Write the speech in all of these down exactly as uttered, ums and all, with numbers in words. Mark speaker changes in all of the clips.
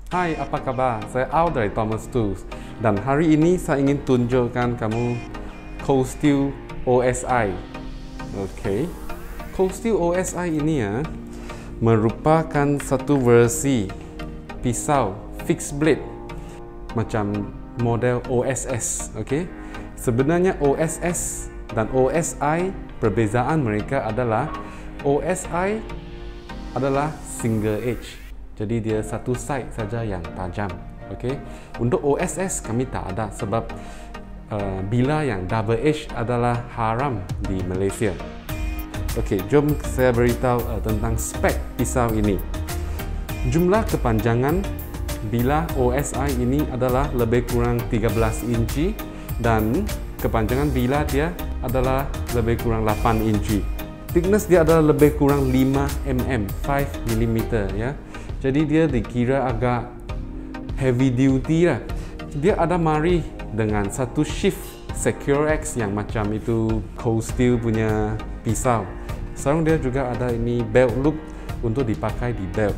Speaker 1: Hai, apa kabar? Saya Al dari Thomas Tools. Dan hari ini saya ingin tunjukkan kamu Cold Steel O S I. Oke, Cold Steel O S I ini ya merupakan satu versi pisau fixed blade macam model O S S. Oke, sebenarnya O S S dan O S I perbezaan mereka adalah O S I adalah single edge. Jadi dia satu side saja yang tajam. Okey. Untuk O S S kami tak ada sebab uh, bila yang double edge adalah haram di Malaysia. Okey, jom saya beritahu uh, tentang spek pisau ini. Jumlah kepanjangan bila O S I ini adalah lebih kurang tiga belas inci dan kepanjangan bila dia adalah lebih kurang lapan inci. Thickness dia adalah lebih kurang lima milimeter, lima milimeter ya. Jadi dia dikira agak heavy duty lah. Dia ada mari dengan satu shift Securex yang macam itu Cold Steel punya pisau. Sekarang dia juga ada ini belt loop untuk dipakai di belt.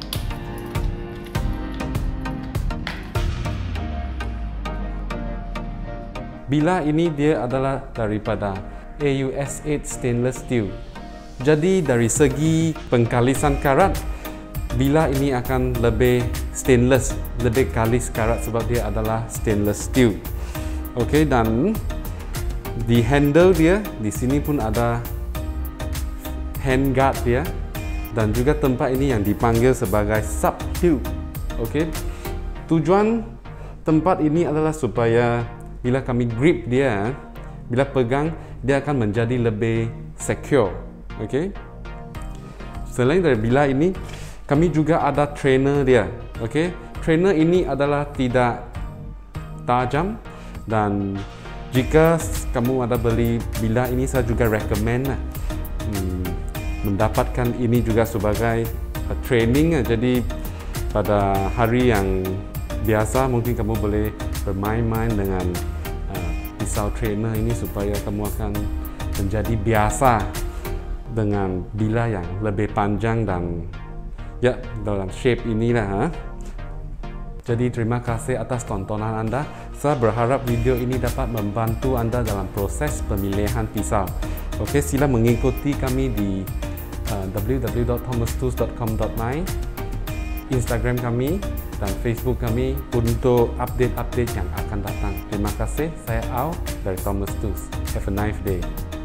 Speaker 1: Bila ini dia adalah daripada A U S eight stainless steel. Jadi dari segi pengkalisan karat, bila ini akan lebih stainless, lebih kalis karat sebab dia adalah stainless steel. Okey, dan di handle dia, di sini pun ada hand guard dia dan juga tempat ini yang dipanggil sebagai sub hilt. Okey, tujuan tempat ini adalah supaya bila kami grip dia, bila pegang dia akan menjadi lebih secure. Okey, selain dari bila ini, kami juga ada trainer dia. Okey, trainer ini adalah tidak tajam dan jika kamu ada beli bila ini, saya juga recommend lah, hmm, mendapatkan ini juga sebagai uh, training. Jadi pada hari yang biasa mungkin kamu boleh bermain-main dengan uh, pisau trainer ini supaya kamu akan menjadi biasa dengan bila yang lebih panjang dan ya, dalam shape inilah. Ha? Jadi terima kasih atas tontonan anda. Saya berharap video ini dapat membantu anda dalam proses pemilihan pisau. Okey, sila mengikuti kami di uh, w w w dot thomas tools dot com dot my, Instagram kami dan Facebook kami untuk update-update yang akan datang. Terima kasih. Saya Al dari Thomas Tools. Have a nice day.